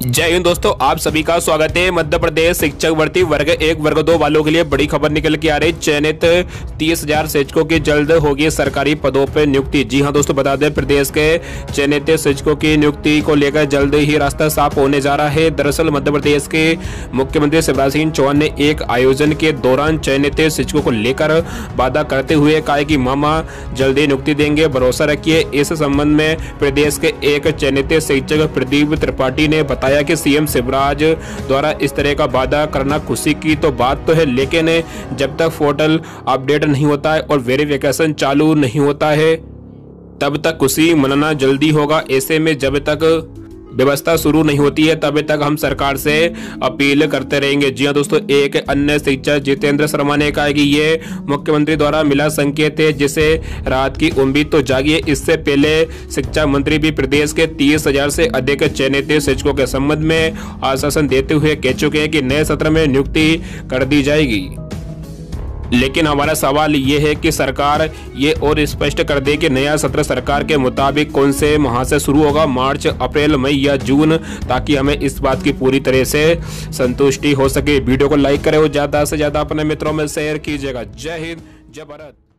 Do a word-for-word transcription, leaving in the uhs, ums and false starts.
जय हिंद दोस्तों, आप सभी का स्वागत है। मध्य प्रदेश शिक्षक भर्ती वर्ग एक वर्ग दो वालों के लिए बड़ी खबर निकल के आ रही। चयनित तीस हजार शिक्षकों की जल्द होगी सरकारी पदों पर नियुक्ति। जी हां दोस्तों, बता दें प्रदेश के चयनित शिक्षकों की नियुक्ति को लेकर जल्द ही रास्ता साफ होने जा रहा है। दरअसल मध्य प्रदेश के मुख्यमंत्री शिवराज सिंह चौहान ने एक आयोजन के दौरान चयनित शिक्षकों को लेकर वादा करते हुए कहा कि मामा जल्दी नियुक्ति देंगे, भरोसा रखिए। इस संबंध में प्रदेश के एक चयनित शिक्षक प्रदीप त्रिपाठी ने बताया कि सीएम शिवराज द्वारा इस तरह का वादा करना खुशी की तो बात तो है, लेकिन जब तक पोर्टल अपडेट नहीं होता है और वेरिफिकेशन चालू नहीं होता है तब तक खुशी मनाना जल्दी होगा। ऐसे में जब तक व्यवस्था शुरू नहीं होती है तब तक हम सरकार से अपील करते रहेंगे। जी हां दोस्तों, एक अन्य शिक्षक जितेंद्र शर्मा ने कहा कि ये मुख्यमंत्री द्वारा मिला संकेत है जिसे राहत की उम्मीद तो जागी है। इससे पहले शिक्षा मंत्री भी प्रदेश के तीस हजार से अधिक चयनित शिक्षकों के संबंध में आश्वासन देते हुए कह चुके हैं कि नए सत्र में नियुक्ति कर दी जाएगी। लेकिन हमारा सवाल ये है कि सरकार ये और स्पष्ट कर दे कि नया सत्र सरकार के मुताबिक कौन से माह से शुरू होगा, मार्च, अप्रैल, मई या जून, ताकि हमें इस बात की पूरी तरह से संतुष्टि हो सके। वीडियो को लाइक करें और ज्यादा से ज्यादा अपने मित्रों में शेयर कीजिएगा। जय हिंद, जय भारत।